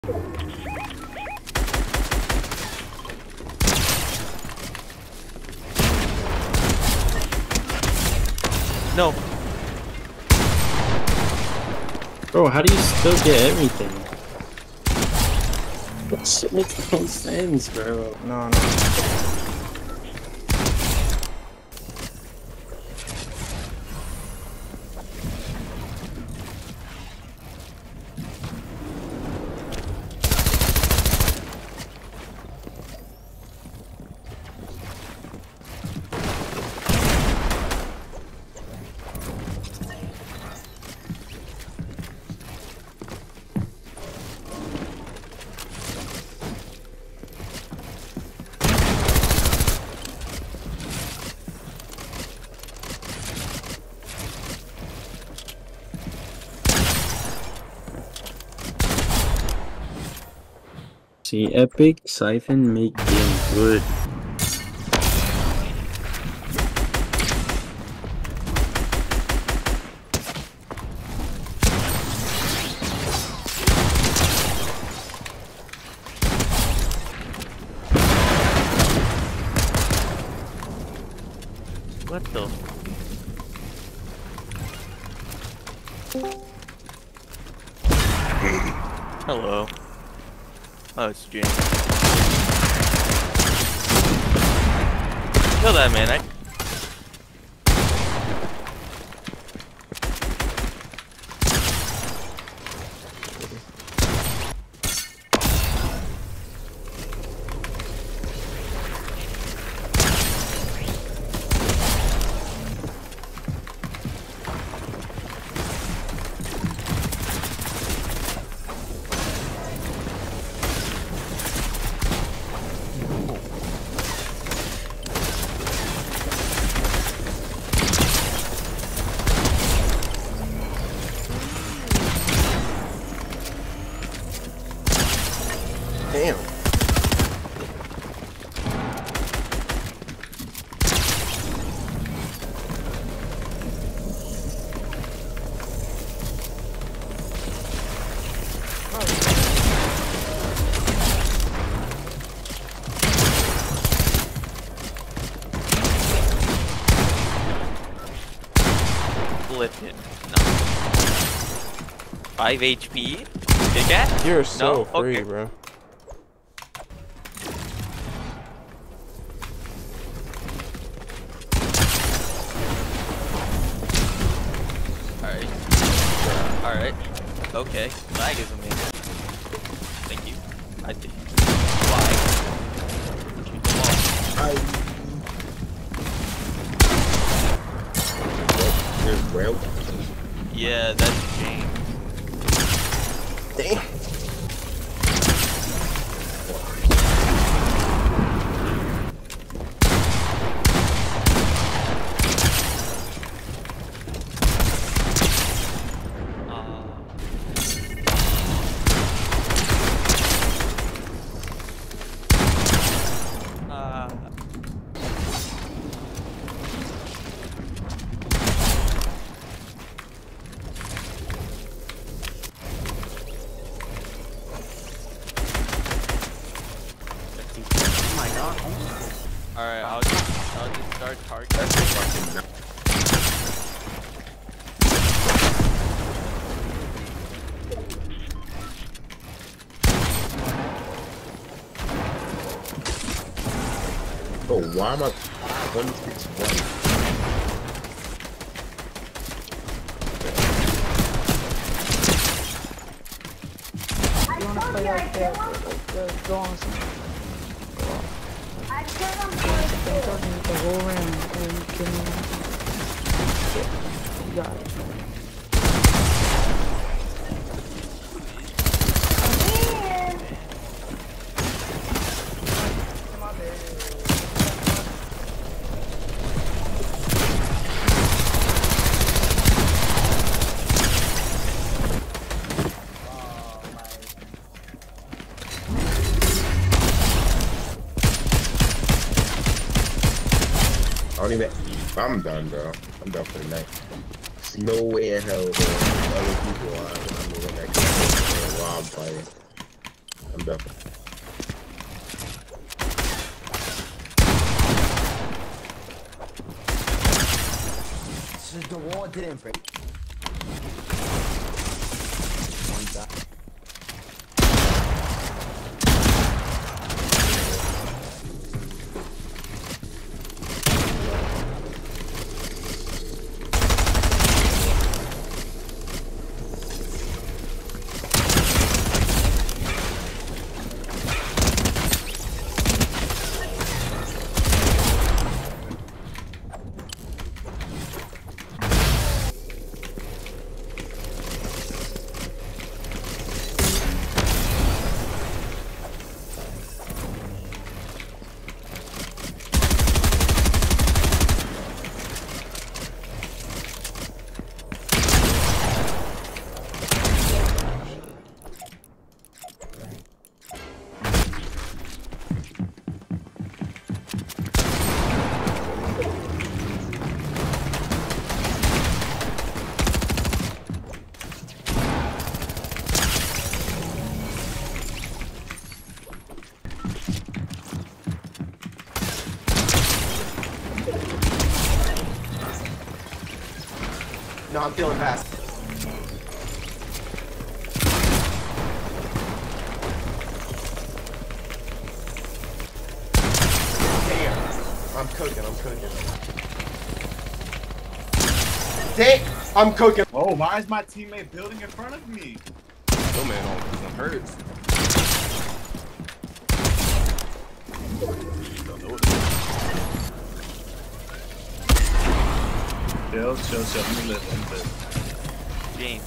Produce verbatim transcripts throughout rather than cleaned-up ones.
No. Bro, how do you still get everything? That shit makes no sense, bro. No, no. See, Epic, Siphon make game good. What the? Hello. Oh, it's James. Kill that man, I... Damn. Flip it. No. five H P? Big cat? You're so No? free, Okay. bro. Alright. Alright. Okay. Lag is amazing. Thank you. I did. Why? I. There's rail. Yeah, that's James. Damn. Alright, I'll just, I'll just start targeting. Bro, why am I twenty-six one? You wanna play like that, like the go on some. I can the whole round and you can yeah, you got it. I don't even. I'm done, bro. I'm done for the night. There's no way in hell, bro. Other people are. I'm gonna that game while I'm playing. I'm definitely. The wall didn't break. One die. No, I'm feeling fast. Damn. I'm cooking, I'm cooking. Damn, I'm cooking. Oh, why is my teammate building in front of me? Yo, man, on hurts. Chill, chill, chill. Let me live, let me live. James.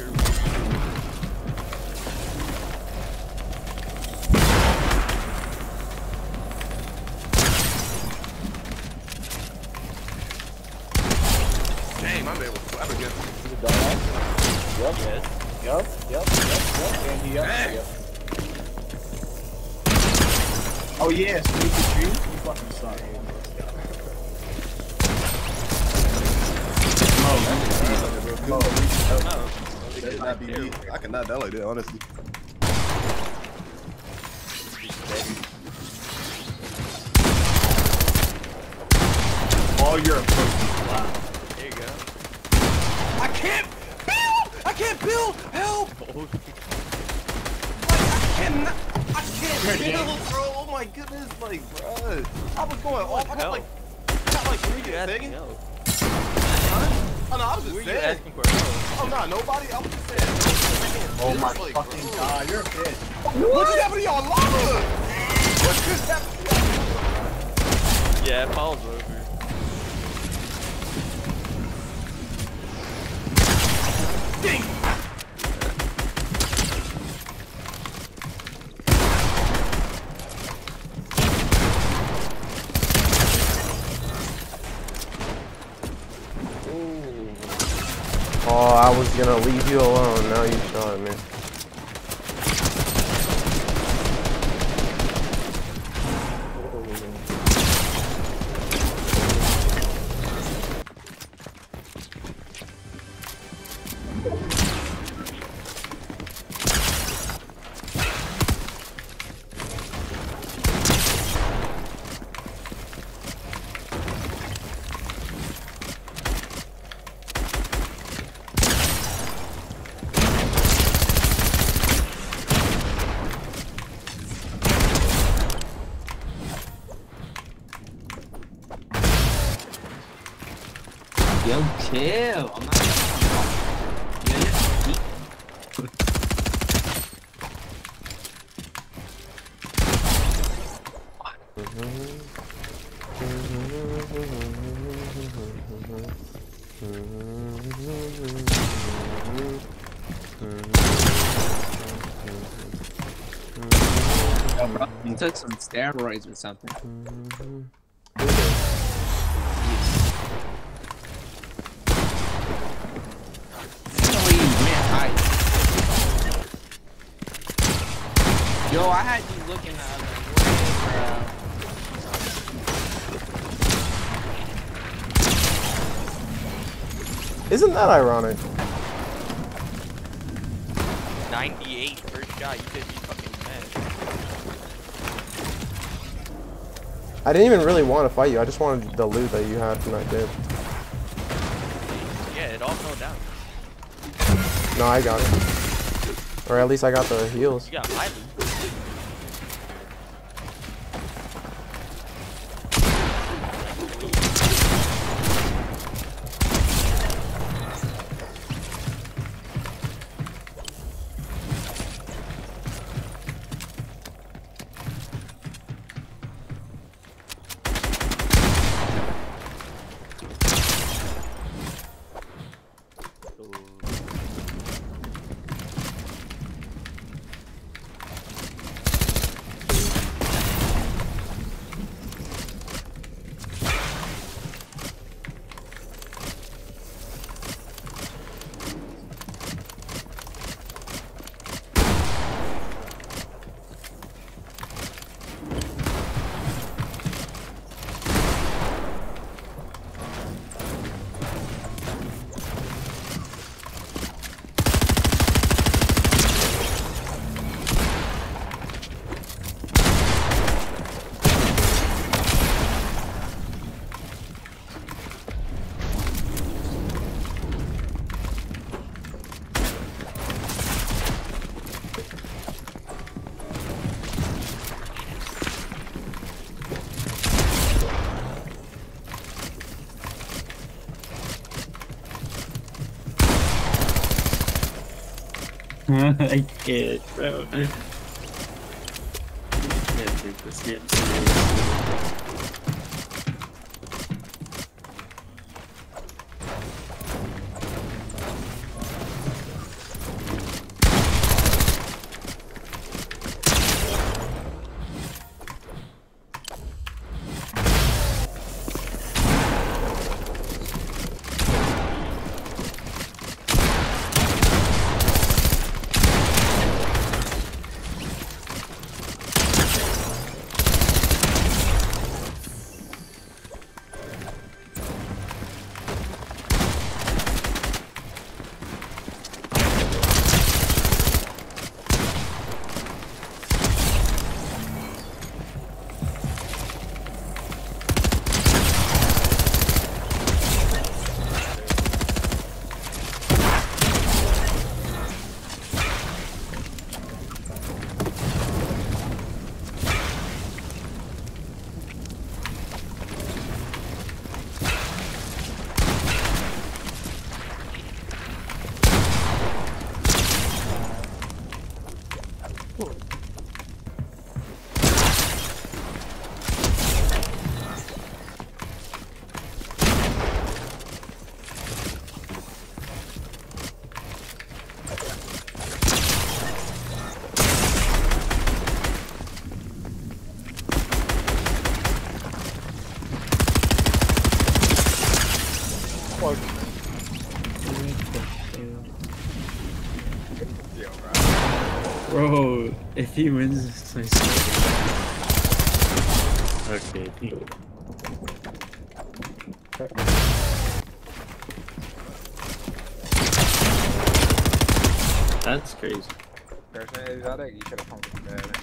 Dang, my man was flat again. Yup, Yes. yup, yup, yup, yup, and he up. Dang. Yep. Oh yeah, stupid tree. You fucking suck. No, Oh. it could not be me. I cannot die like that, honestly. All your approaches. Wow. There you go. I can't build! I can't build! Help! Oh, Like, I cannot. I can't build, bro. Oh my goodness, like, bro. I was going off. I got like, I got like three you good asking things. help? Oh no, I was Who just are you saying. asking for help? Oh no, nobody. I was just saying. Oh my Like, fucking bro. god, you're a bitch. What just happened to y'all lava? What just happened to y'all? Yeah, it falls over. Ding! Oh, I was gonna leave you alone. Now you shot me. Yo, chill. I'm not. Yo, you're Yo, bro, you took some steroids or something. Yo, I had you looking at bro. Isn't that ironic? ninety-eight first shot, you could be fucking mad. I didn't even really want to fight you. I just wanted the loot that you had, and I did. Yeah, it all fell down. No, I got it. Or at least I got the heals. You got my loot. I can't, bro. I can't take this game seriously. Bro, if he wins this, I swear. Okay, he... That's crazy. Personally, that you should have come from there.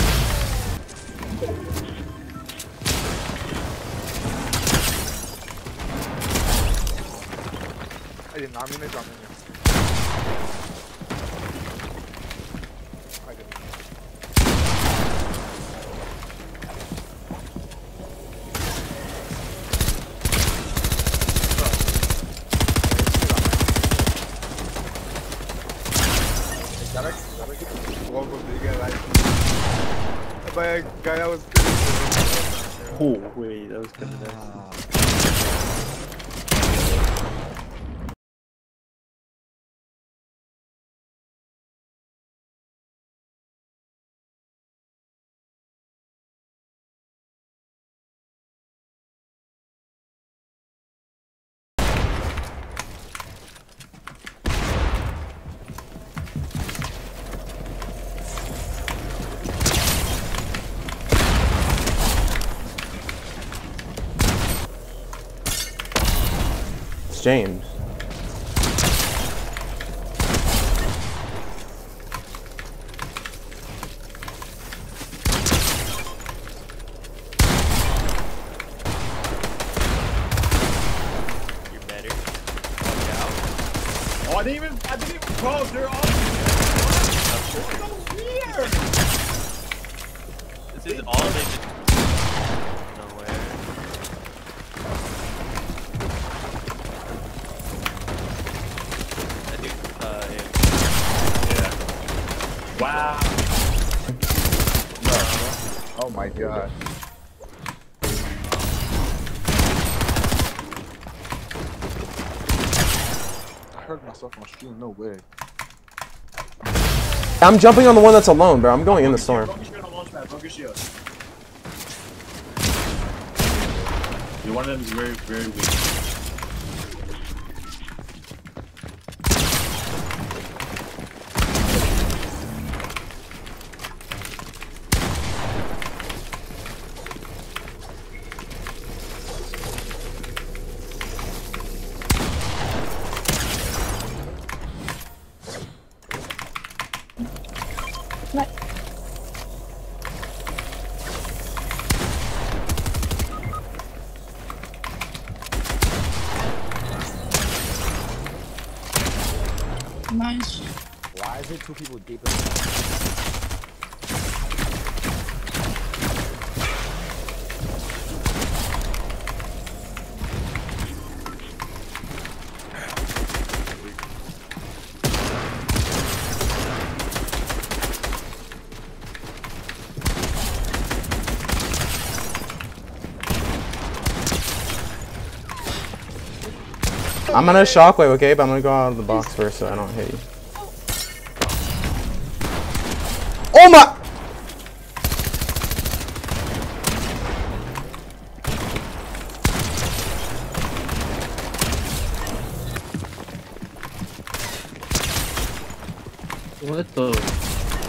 I did not mean to jump in here. I didn't. By a guy that was good. Oh, wait, that was kind of nice. James. didn't even, I didn't even cross her off. It's so weird. This is all they did. Nowhere. I think, uh, yeah. Yeah. Wow. Oh my god. I heard myself on stream, no way. I'm jumping on the one that's alone, bro. I'm going in the storm. Broke your shield on launch pad. Broke your shield. Yeah, one of them is very, very weak. Nice. Why is it two people deep in the I'm gonna shockwave, okay? But I'm gonna go out of the box first so I don't hit you. Oh my! What the?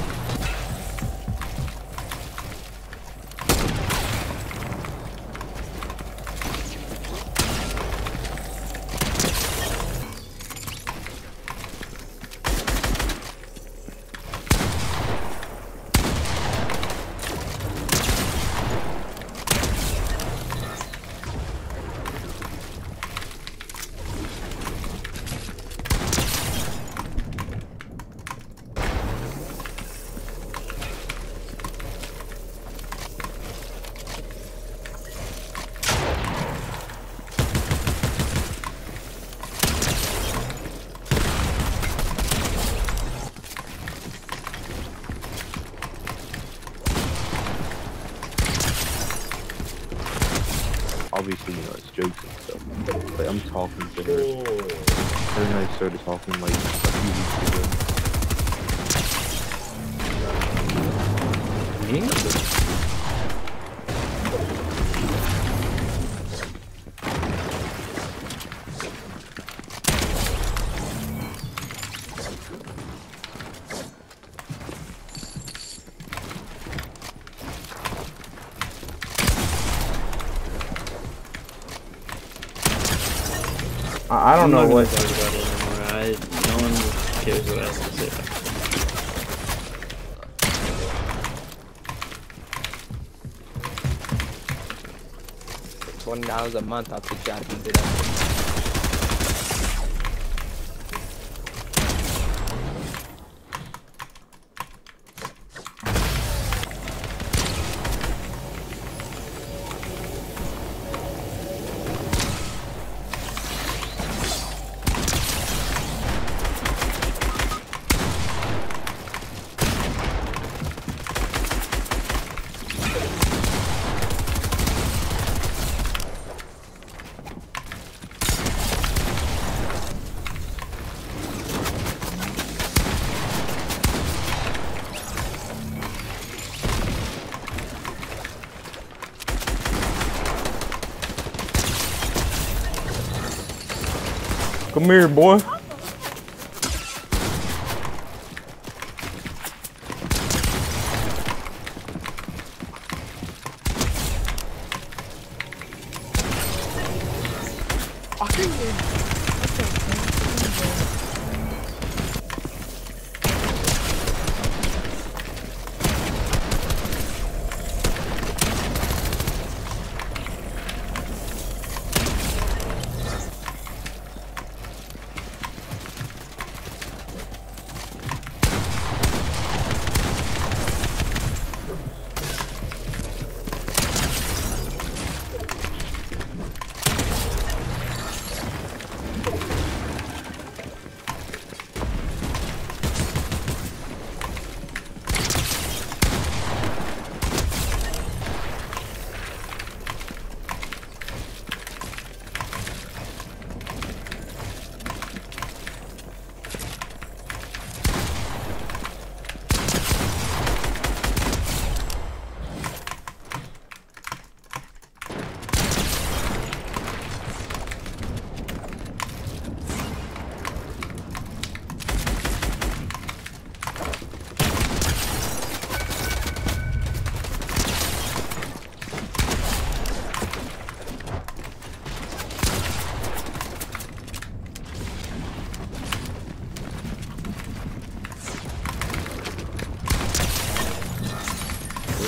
Obviously, you know, it's jokes and stuff. Like, I'm talking to her. Her and I started talking like a few weeks ago. Me? I don't know what. Talk about it anymore. I, no one cares what else to say. twenty dollars a month, I'll take that and do that. Come here, boy.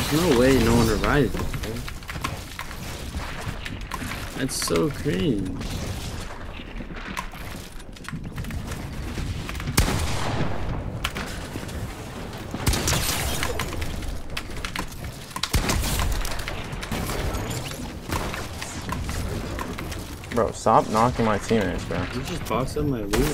There's no way no one revived him, bro. That's so cringe. Bro, stop knocking my teammates, bro. You just boxed up my loot.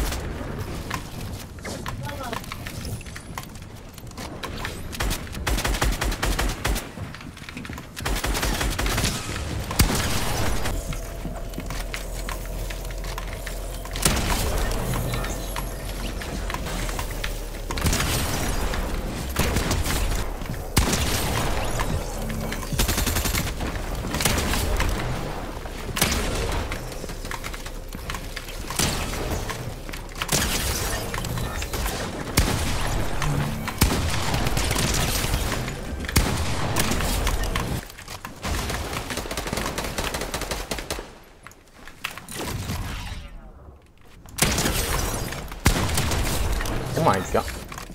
Oh my god.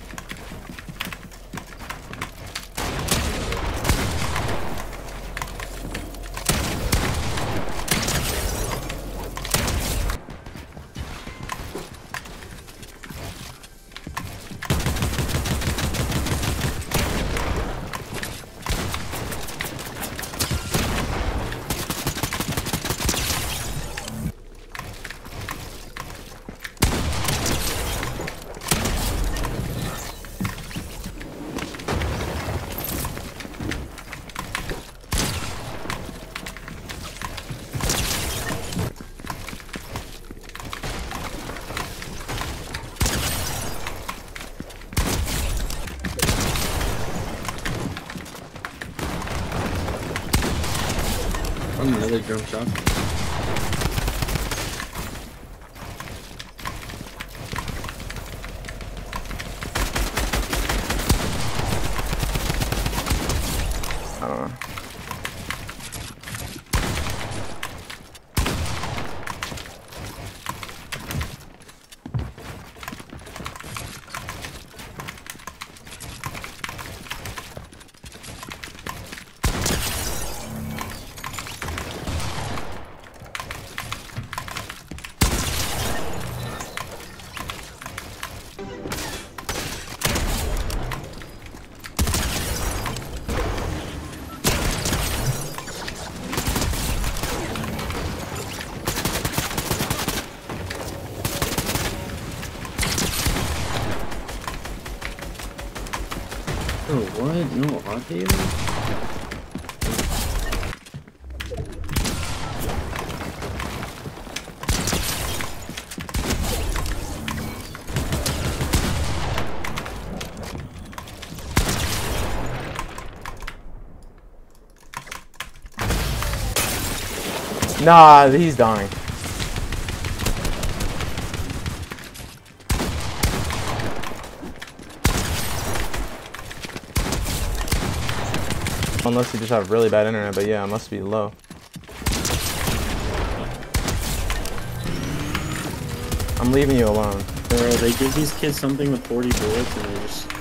I'm another drum shot. I don't know. Oh, what? No audio? Nah, he's dying. Unless you just have really bad internet, but yeah, it must be low. I'm leaving you alone. Bro, they give these kids something with forty bullets and they just...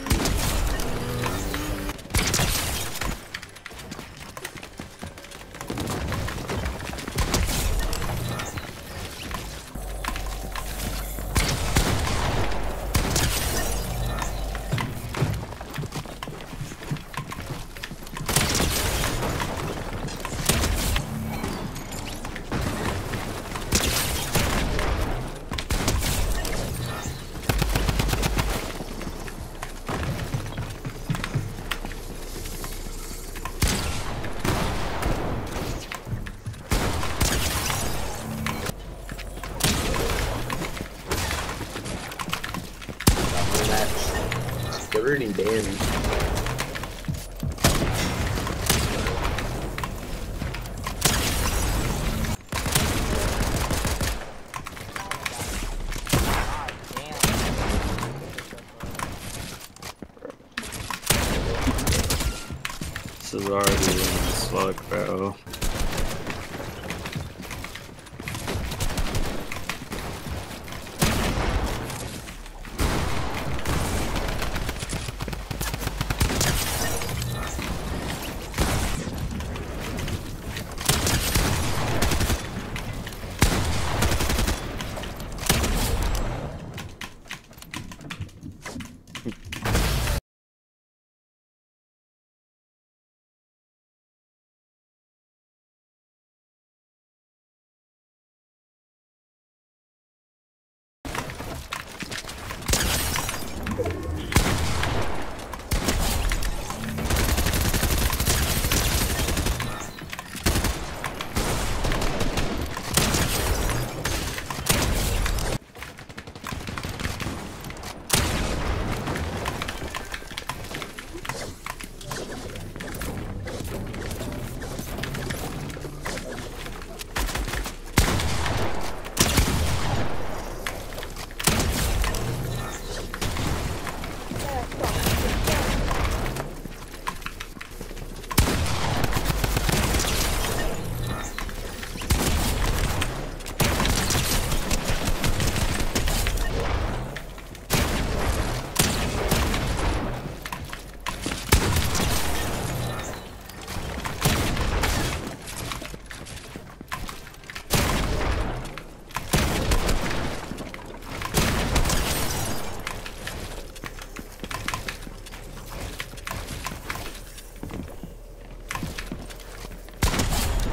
thirty damage. This is already in slug, bro.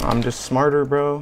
I'm just smarter, bro.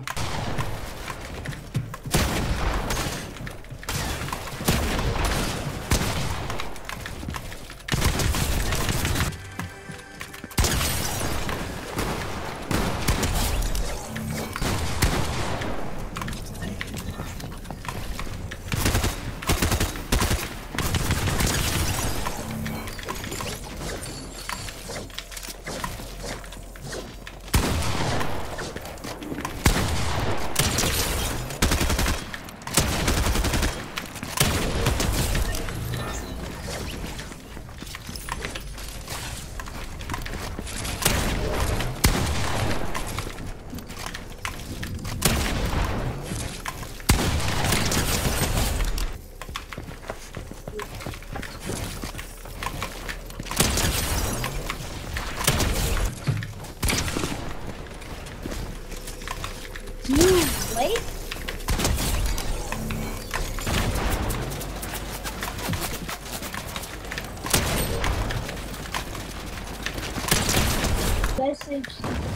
Message.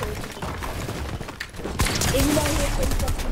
Anybody here say something?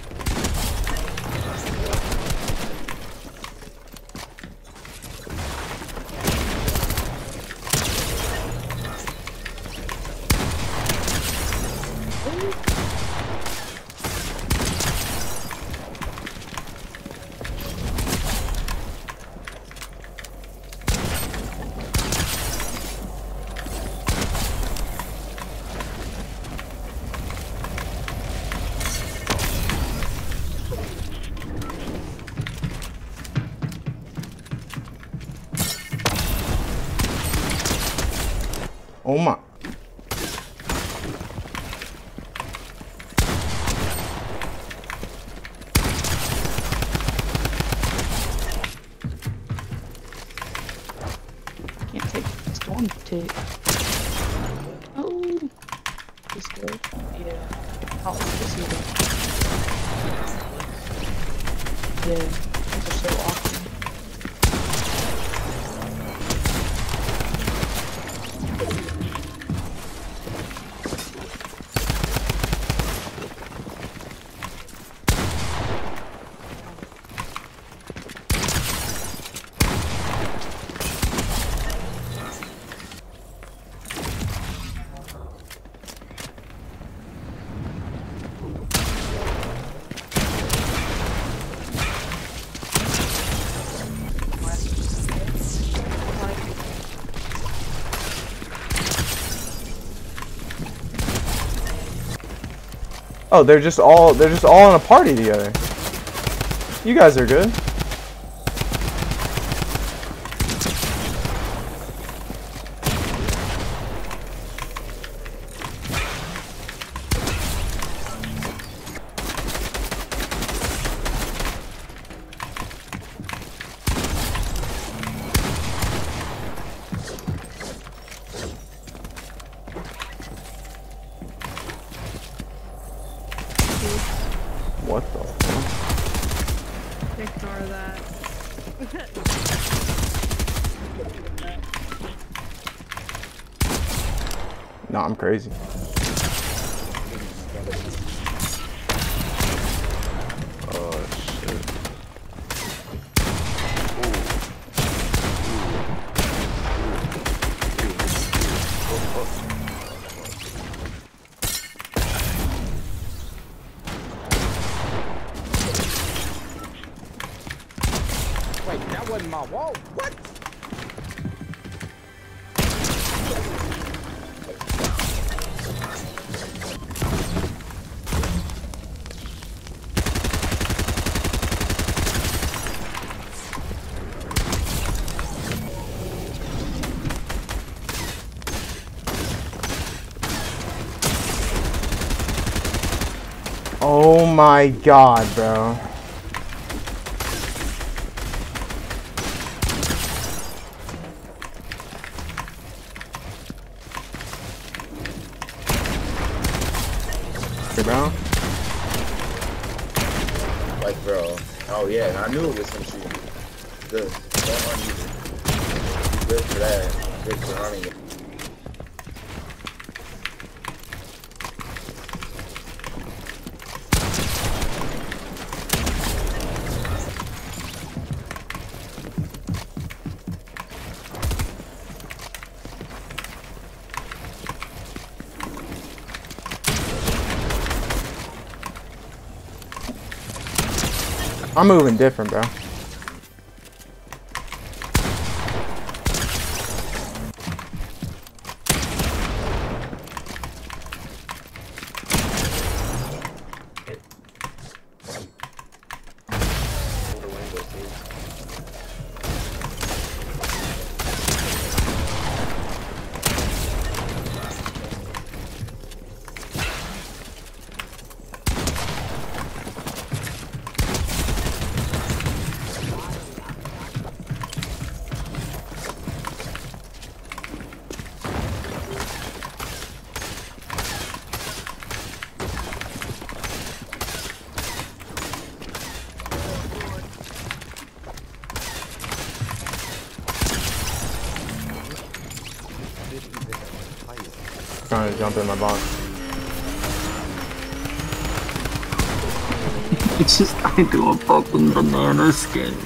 Oh my. Can't take storm tick. Oh, this good. Yeah. Oh, this is good. Yeah, these are so awesome. Oh, they're just all they're just all in a party together. You guys are good. What the fuck? Ignore that. No, I'm crazy. Oh shit. Wait, that wasn't my wall. What? Oh my god, bro. Hey, bro. Like, bro. Oh, yeah. I knew it was some shit. Good. Don't run either. Good for that. Good for running it. I'm moving different, bro. Trying to jump in my box. It's just I do a fucking banana skin.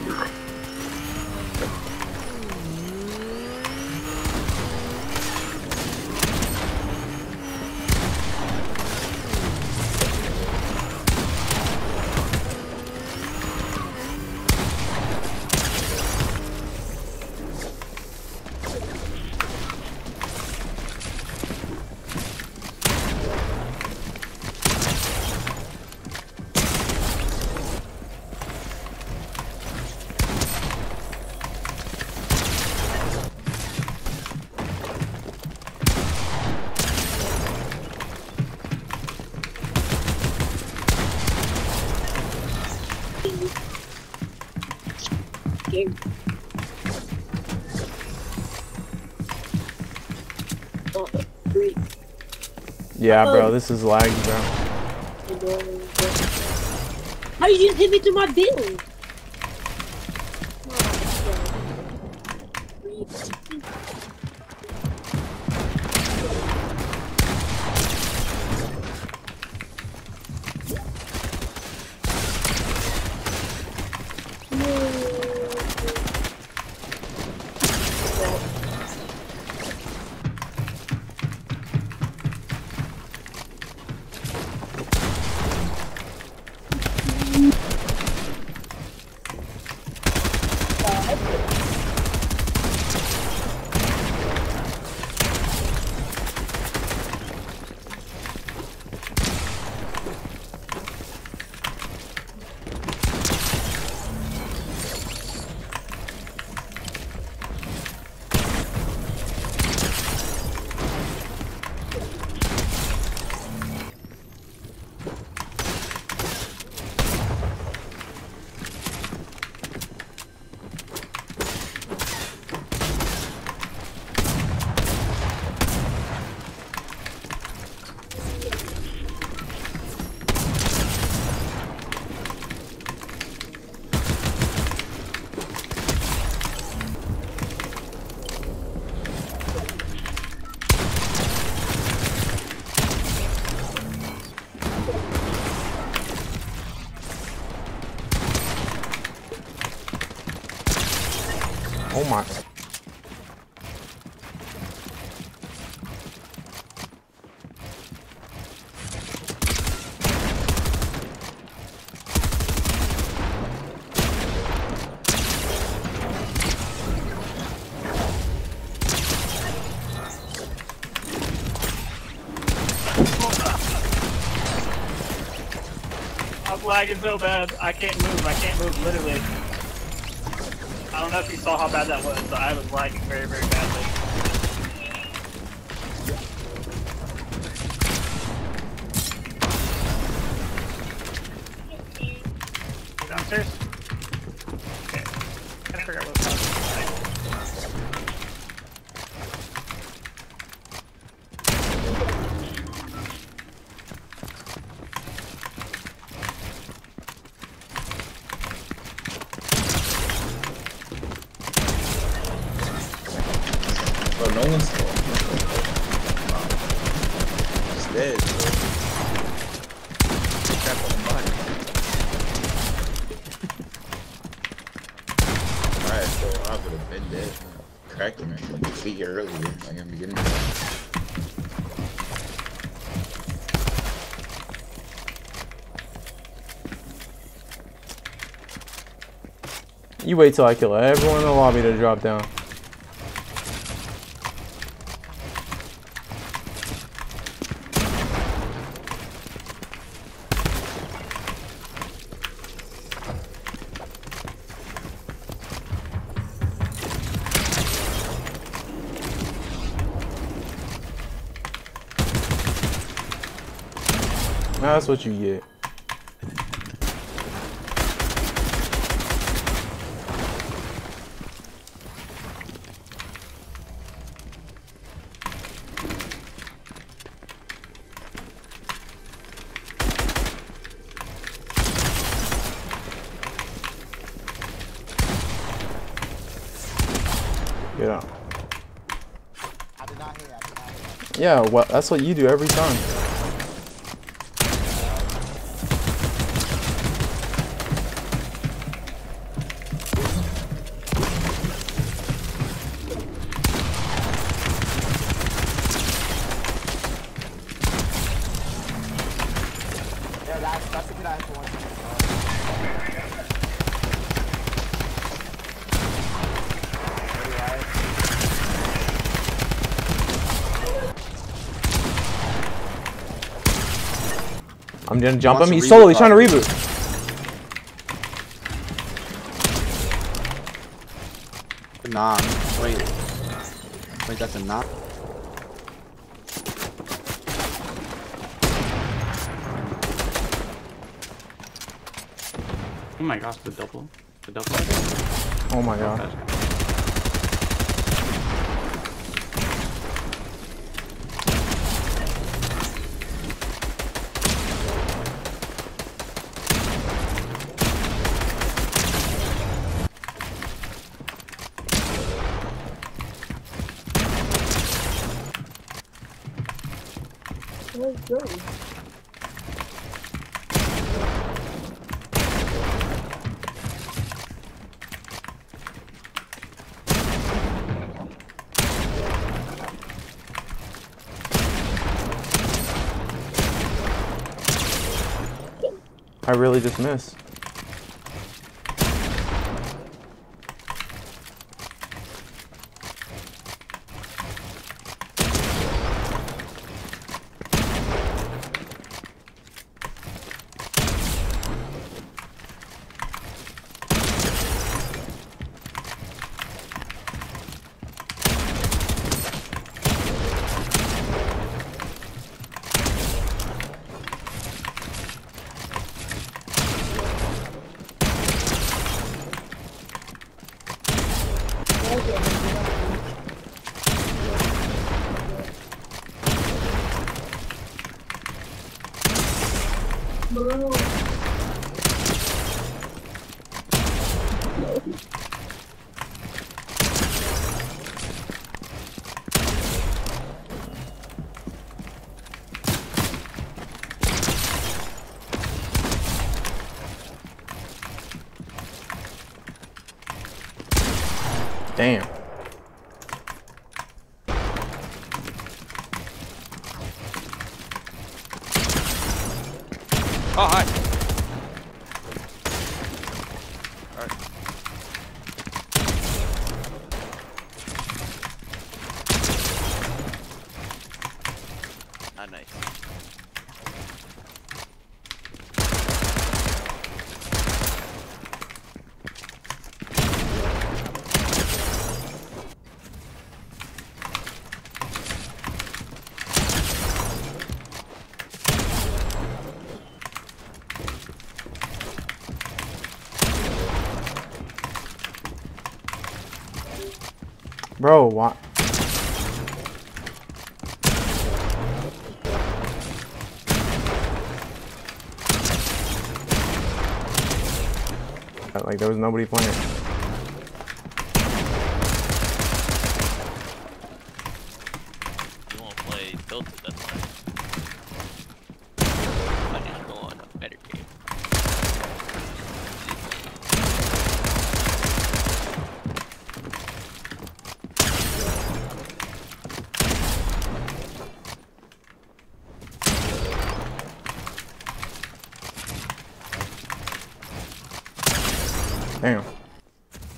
Game. Oh, three. Yeah, bro, this is laggy, bro. How you just hit me through my build? Oh my. I'm lagging so bad. I can't move. I can't move, literally. I don't know if you saw how bad that was, but I was lagging very, very badly. Downstairs? Okay. I forgot what was happening. Bro, no one's It's dead, bro. Crap on the body. Alright, so I would have been dead. Cracked him like a feet earlier, like in the beginning. You wait till I kill everyone in the lobby to drop down. That's what you get. Get out. I did not hear. I did not hear. Yeah, well, that's what you do every time. Yeah, that's that's the kid I had for one. I'm gonna jump him. He's solo. He's trying to reboot. Nah. Wait. Wait, that's a knock. Oh my gosh, the double. The double. Oh my god. Let's go. I really just missed. Damn. Oh, hi. Alright. Ah, nice. Bro, what? Like there was nobody playing. You won't play Tilted, that's why. I need to go on a better game. Damn.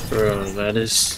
Bro, that is...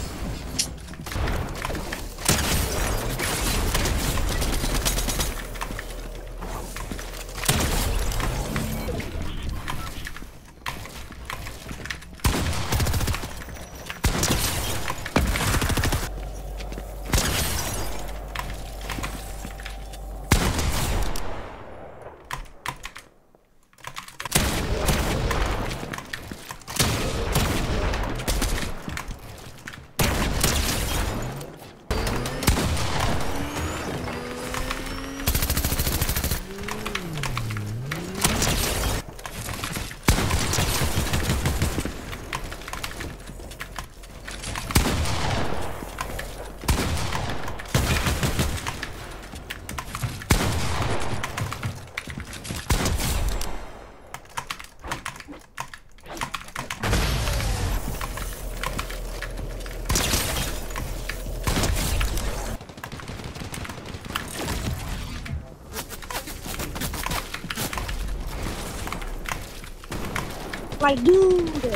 My dude!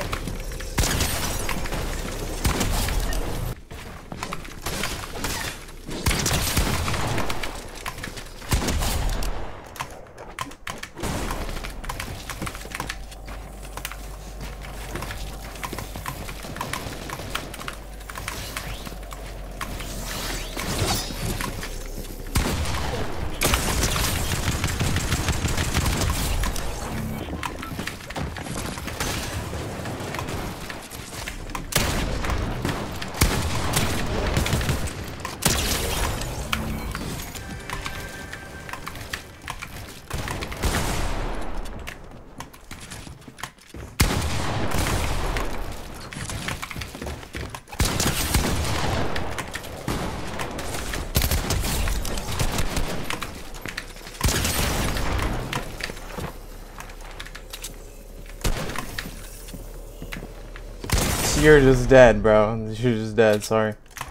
You're just dead, bro. You're just dead, sorry.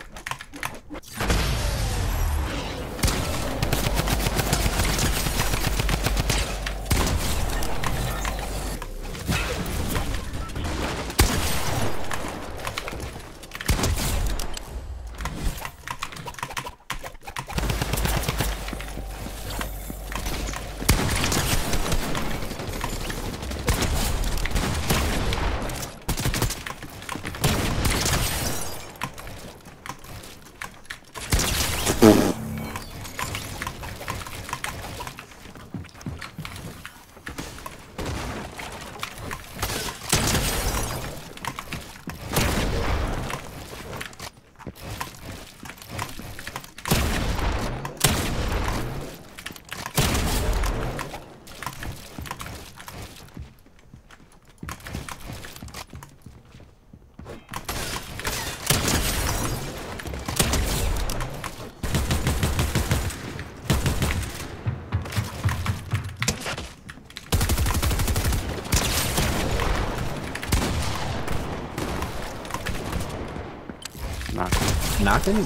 Knock. Knocking?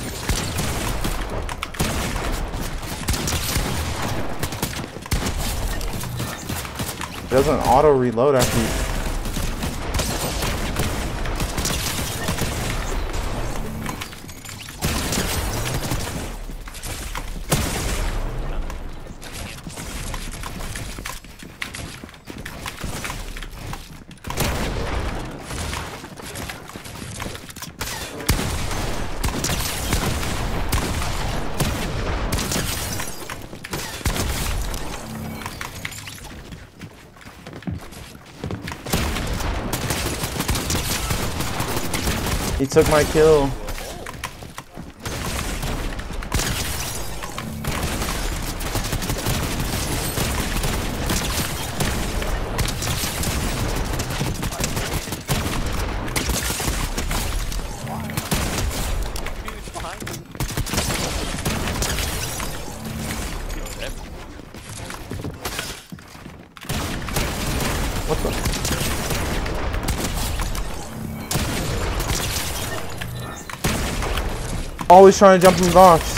It doesn't auto reload after you. He took my kill. What the? Always trying to jump in box.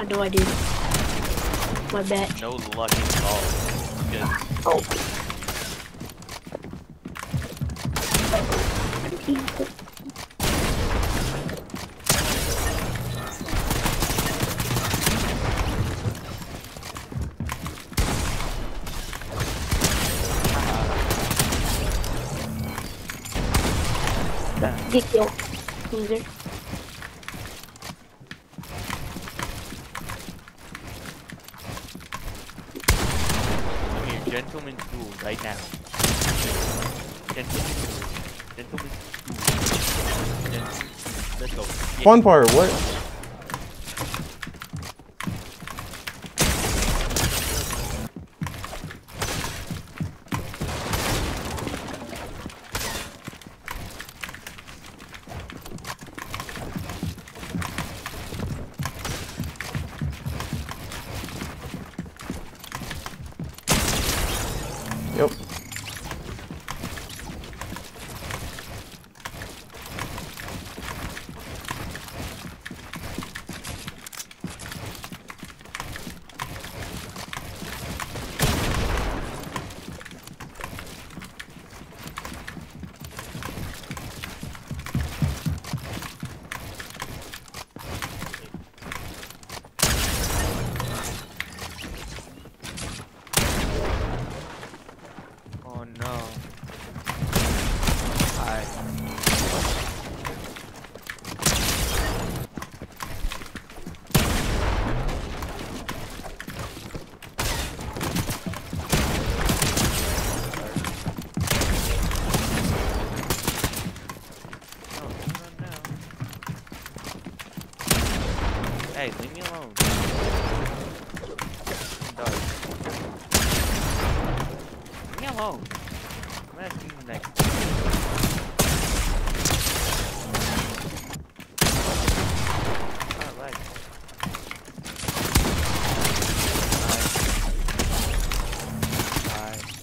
I know I did. My bad. No luck involved. Good. Oh. Get killed. Loser. Come here, gentleman's duel right now. Gentleman's duel. Gentleman's duel. Gentleman's... Let's go. Yeah. Fun part, what? Yep. Oh no. Hi. Oh, run now. Hey, leave me alone. Dog. Leave me alone. I'm asking you next. Alright. Alright.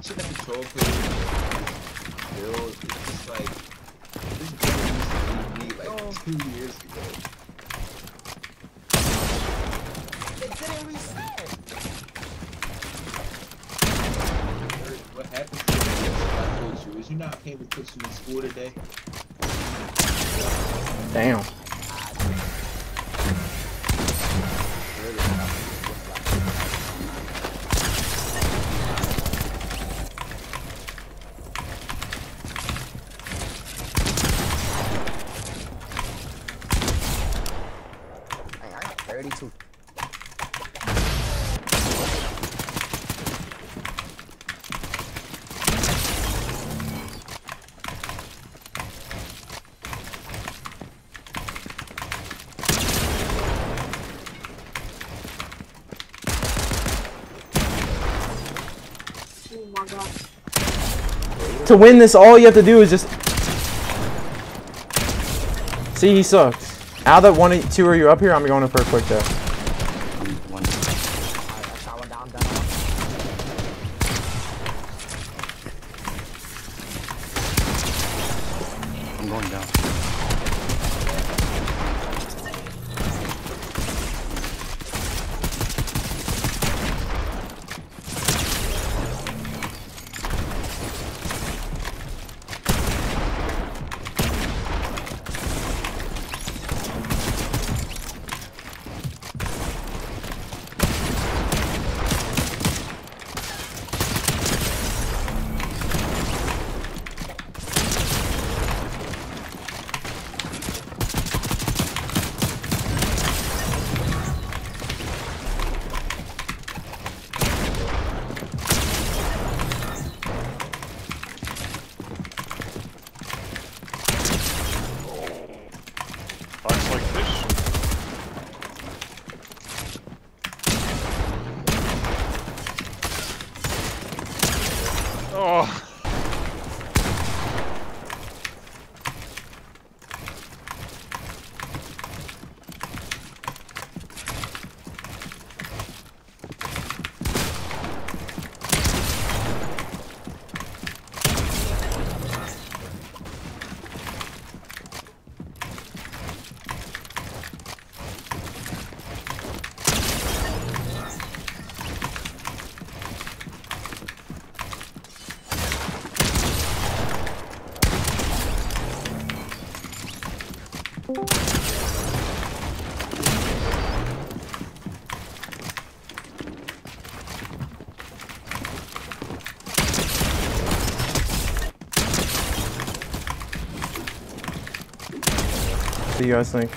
watching the control page build, it's just like this game used to be me like two years ago. It didn't reset. What happened to you? I told you, is you not paying attention in school today? Damn. thirty-two. Oh my god. To win this, all you have to do is just... See, he sucks. Out of the one, two of you up here, I'm going for a quick death. One. I'm going down. Looks like fish. Oh. What do you guys think?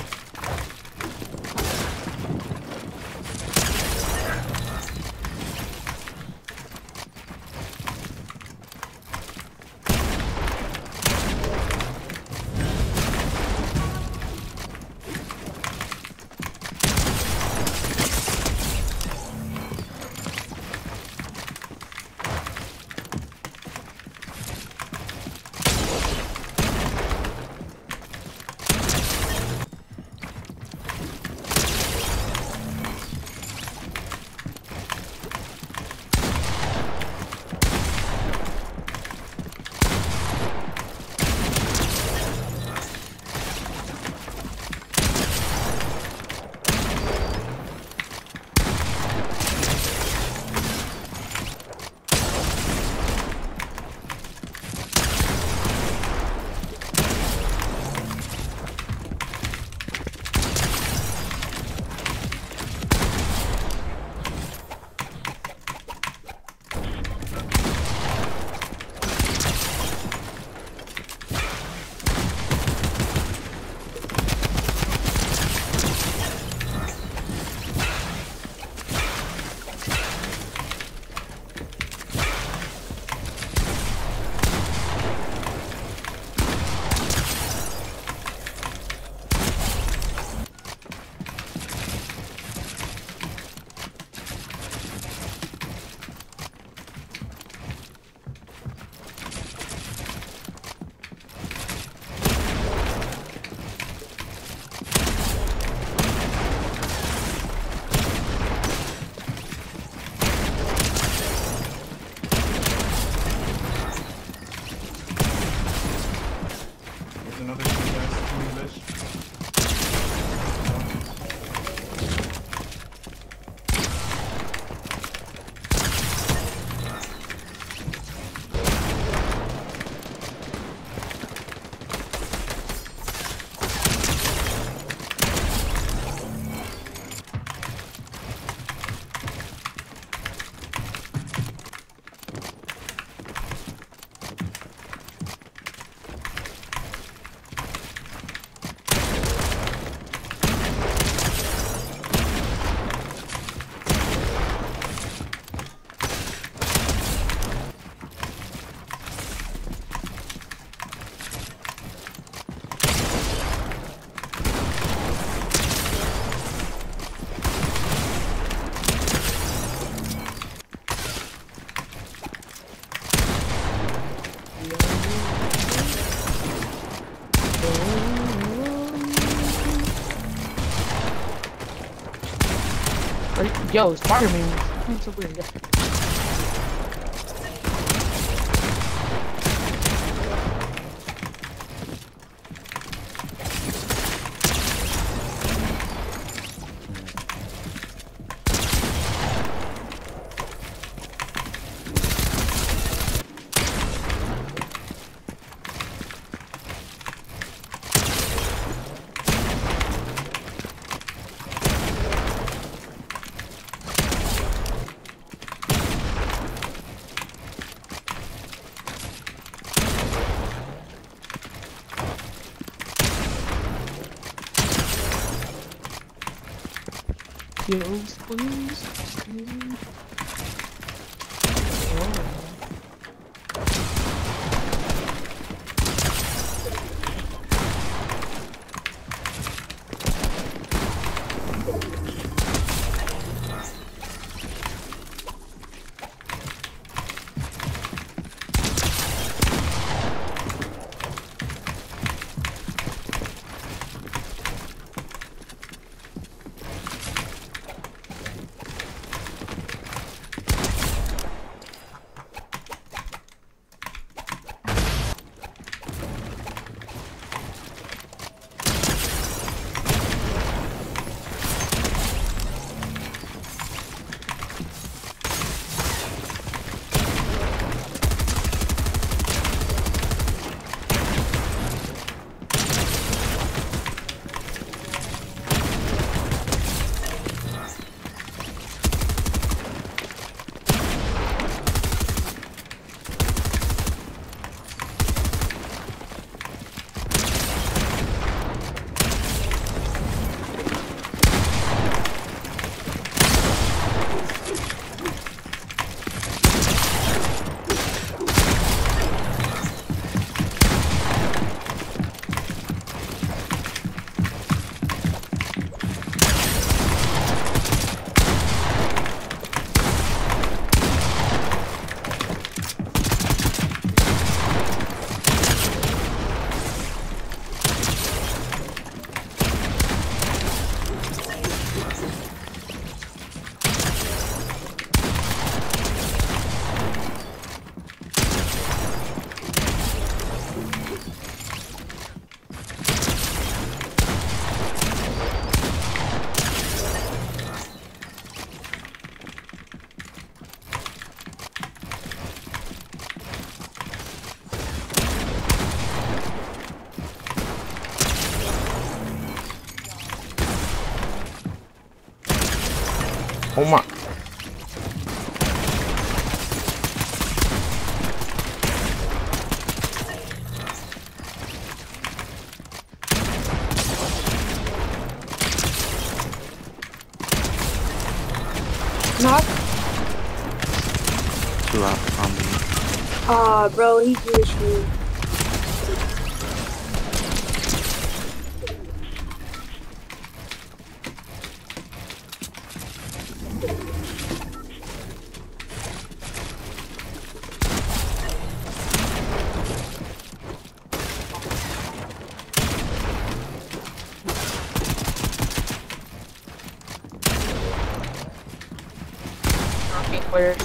another two guys in English. Yo, Spider-Man. I'm so weird. Yo, please. Oh my. Knock. Two out on me. Ah, bro, he glitched me. Where?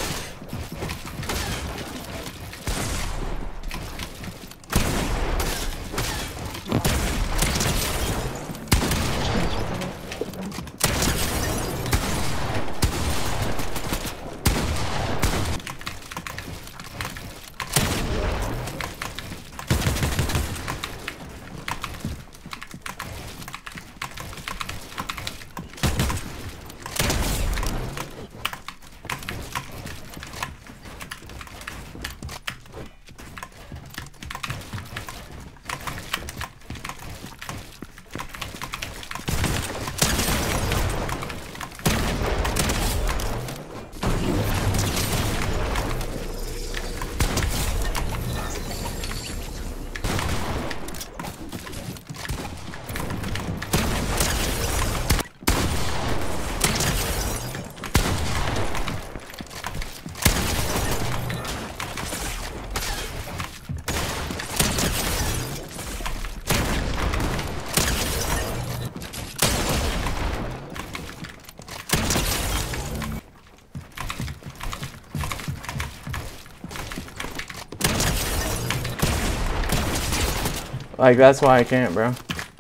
Like, that's why I can't, bro.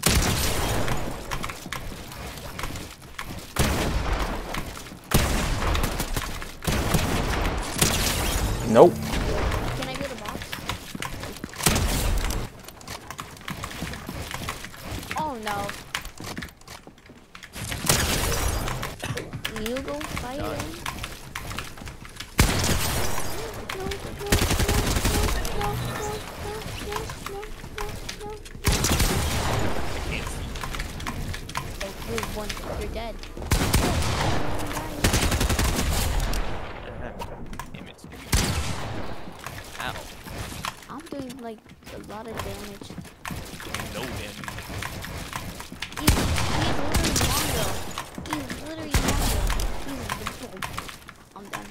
Nope. Can I get a box? Oh no. You go fight him. No, no, no, no, no, no, no, no, no, no. Oh, you're one, you're dead. Ow. I'm doing like a lot of damage. No damage. He's, he's literally Mongo. He's literally Mongo. He's I'm done.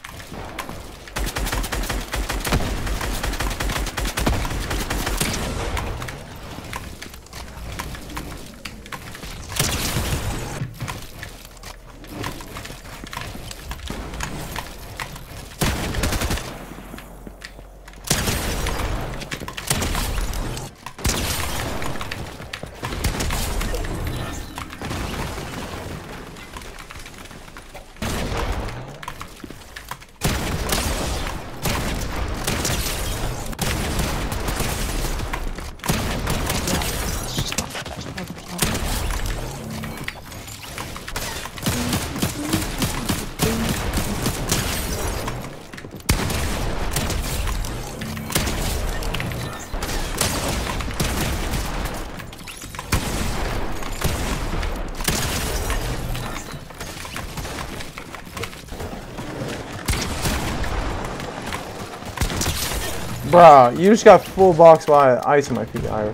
Bruh, you just got full box by ice in my feet, Iris.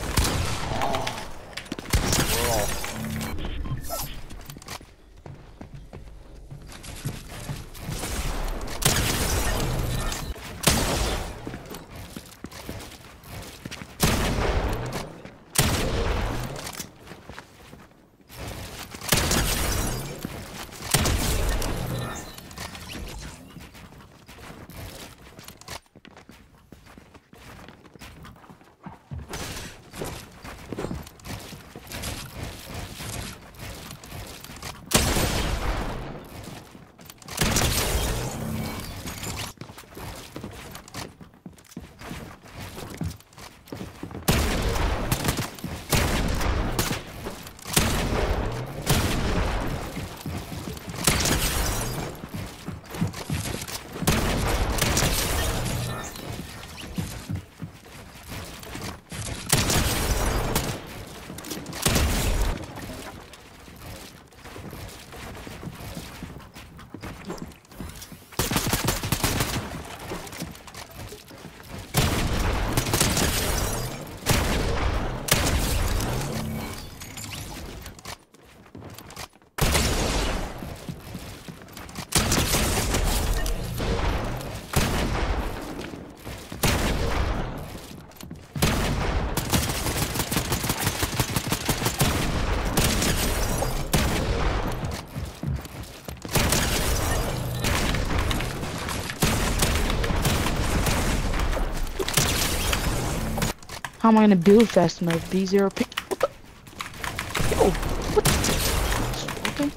How am I gonna build fast enough? B zero pick. What the? Yo, what? Okay.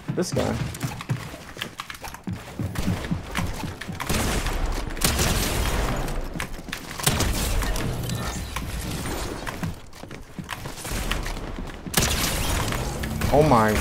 This guy. Oh my.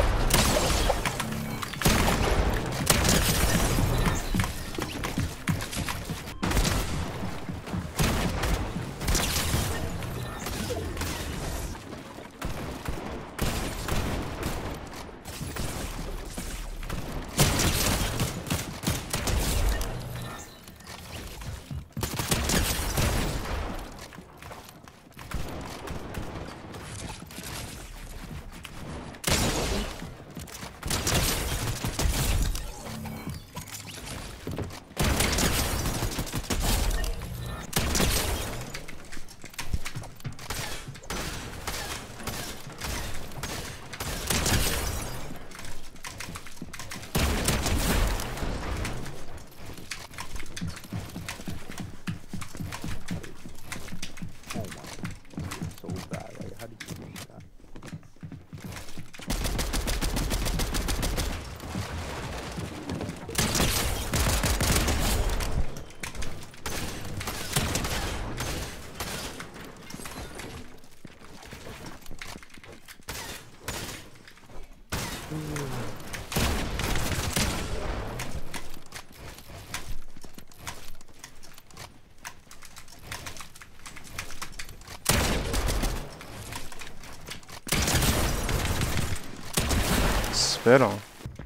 Spit on.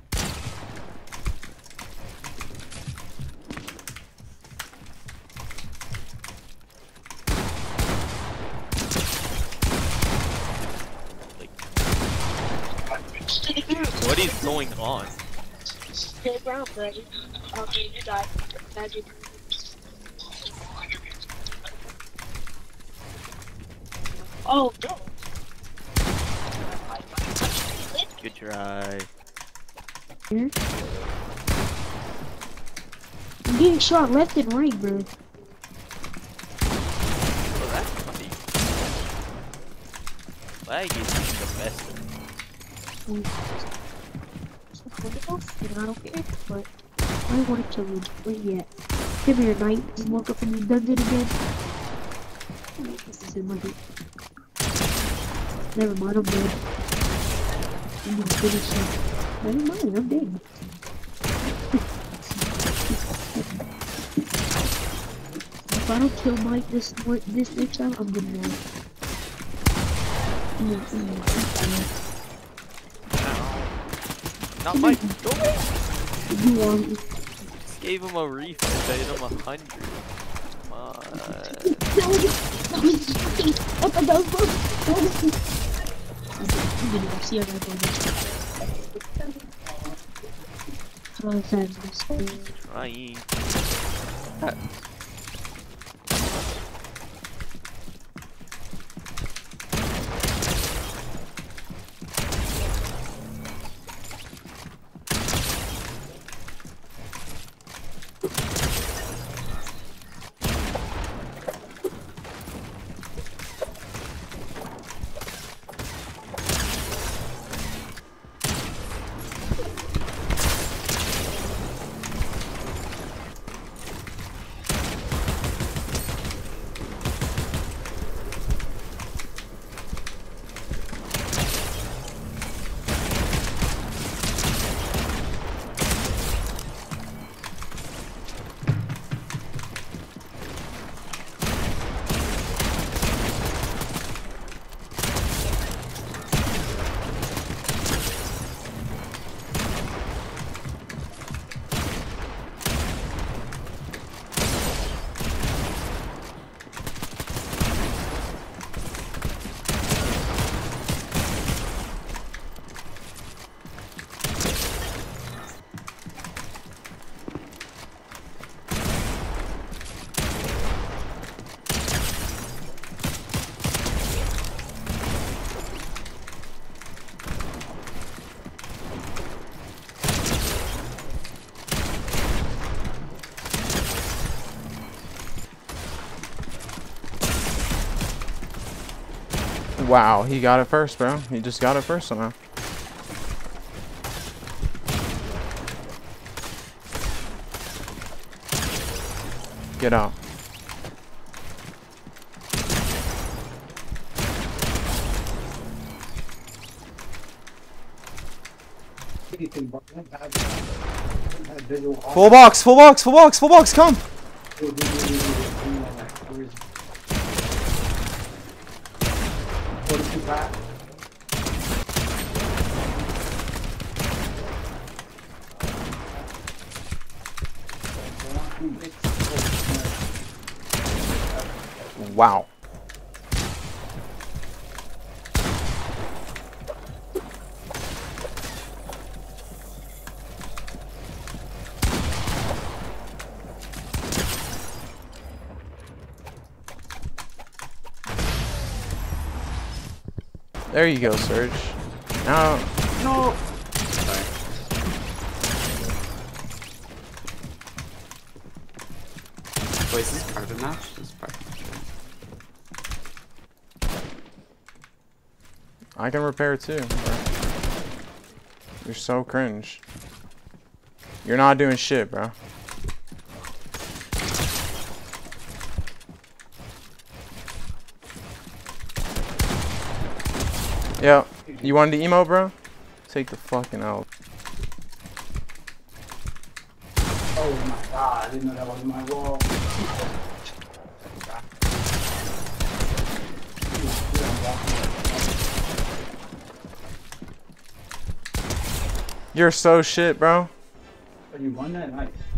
What is going on? Stay around, buddy. Okay, you died. Magic. Oh, no. Good try. I'm getting shot left and right, bro. Oh, that's funny. Lag is the best. And I don't care, but I want to kill you. Where you at? Come here, knight. You woke up in the dungeon again. This is in my head. Never mind, I'm dead. I'm gonna finish him. Never mind, I'm dead. If I don't kill Mike this this next time, I'm gonna know. Mm, mm, mm, Not Mike, go away! You want gave him a refill, paid him a hundred. Come on. No, that was fucking up and down, bro. That was I'm gonna go see how that goes. Trying. Wow, he got it first, bro. He just got it first somehow. Get out. Full box, full box, full box, full box, come! Wow. There you go, Surge. Now, no. Wait, is this carbon match? This is part. I can repair too. Bro. You're so cringe. You're not doing shit, bro. Yeah, you wanted to emo, bro? Take the fucking out. Oh my god, I didn't know that was my wall. You're so shit, bro. But you won that night.